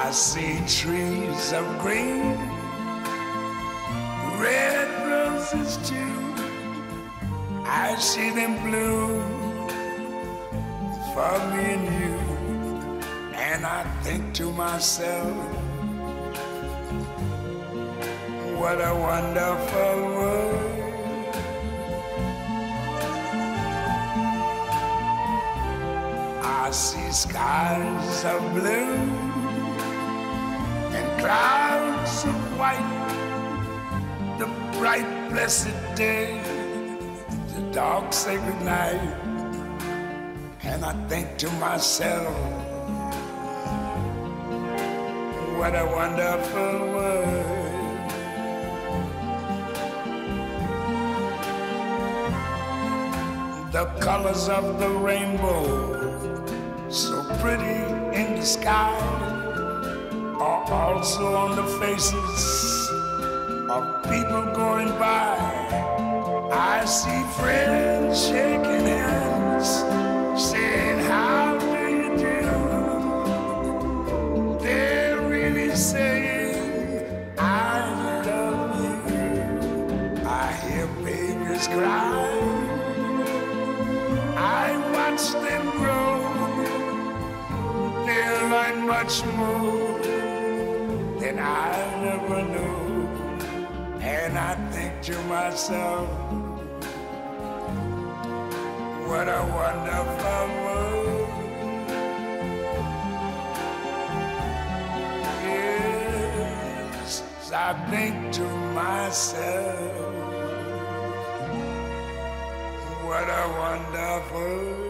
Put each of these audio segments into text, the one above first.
I see trees of green, red roses too. I see them bloom for me and you. And I think to myself, what a wonderful world. I see skies of blue and clouds of white, the bright blessed day, the dark sacred night. And I think to myself, what a wonderful world. The colors of the rainbow, so pretty in the sky, are also on the faces of people going by. I see friends shaking hands, saying, how do you do? They're really saying, I love you. I hear babies cry, I watch them grow. They'll learn much more than I never knew. And I think to myself, what a wonderful world. Yes, I think to myself, what a wonderful world.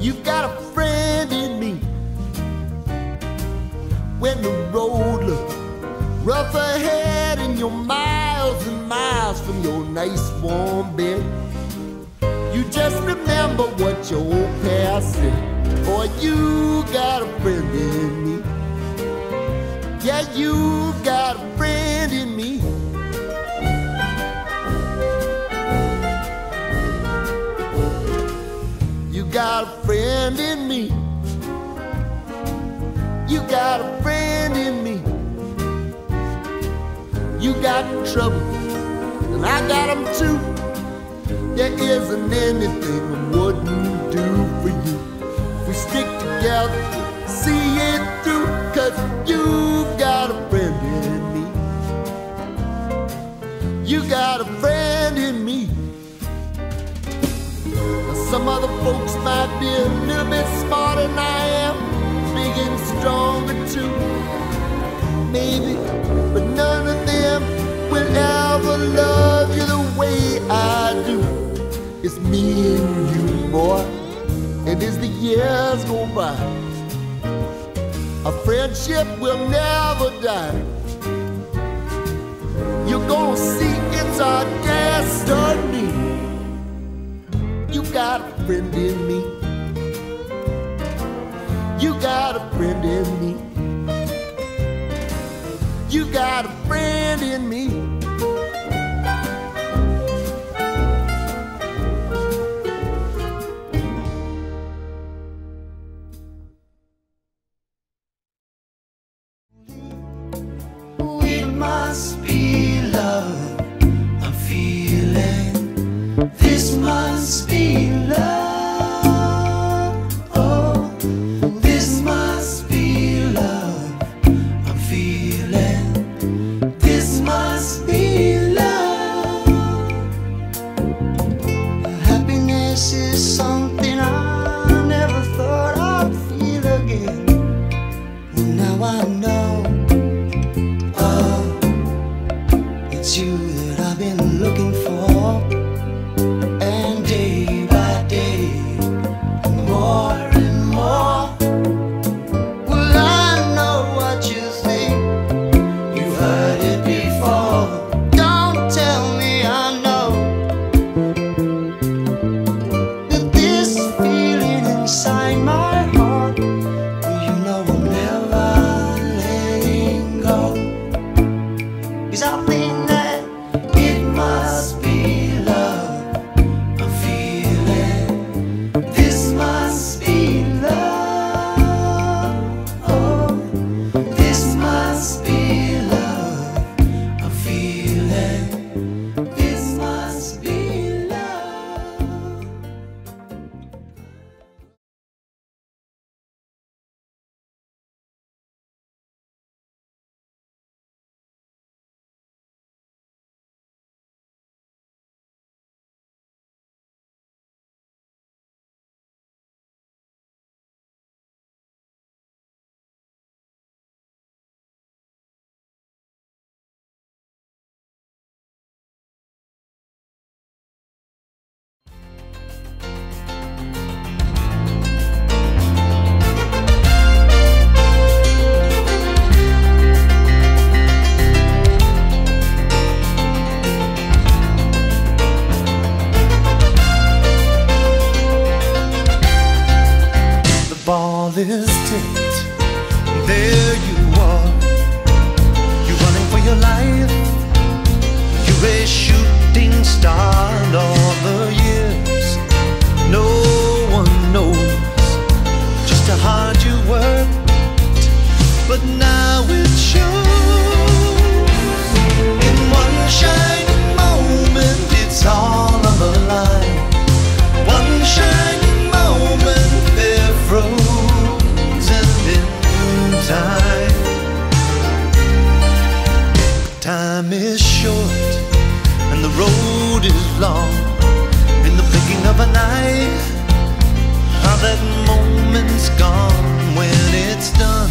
You've got a friend in me. When the road looks rough ahead and you're miles and miles from your nice warm bed, you just remember what your old past said. Boy, you got a friend in me. Yeah, you got a friend in me. You got a friend in me. You got a friend in me. You got trouble, and I got them too. There isn't anything I wouldn't do for you. If we stick together, see it through, 'cause you got a friend in me. You got a friend in me. Now, some other folks might be a little bit smarter than I am, big and stronger too, maybe, but none of them will ever love you the way I do. It's me and you, boy, and as the years go by, our friendship will never die. You're gonna see it's our destiny. You got a friend in me. You got a friend in me. You got a friend in me. It must be love I'm feeling. This must be love. Oh, this must be love I'm feeling. This must be love. Happiness is something I never thought I'd feel again. Now I know. It's you that I've been looking for, and day by day, more and more. Well, I know what you think, you've heard it before. Don't tell me I know that this feeling inside my heart, you know I'm never letting go. 'Cause I think must be love I'm feeling. This must be love. Oh, this must be love I'm feeling. This must be love. Ball is tipped, there you are. You're running for your life. You're a shooting star. All the years, no one knows just how hard you worked, but now it shows. In one shining moment, it's all on the line. One shining moment, they're frozen in time. Time is short and the road is long. In the blinking of an eye, how that moment's gone. When it's done,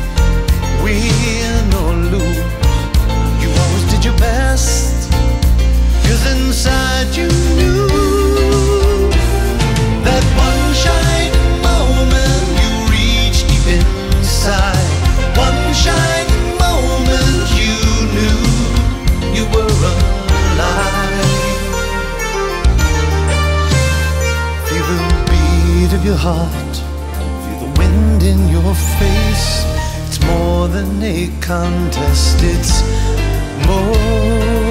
win or lose, you always did your best, 'cause inside you knew that one shining moment hand in your face. It's more than a contest, it's more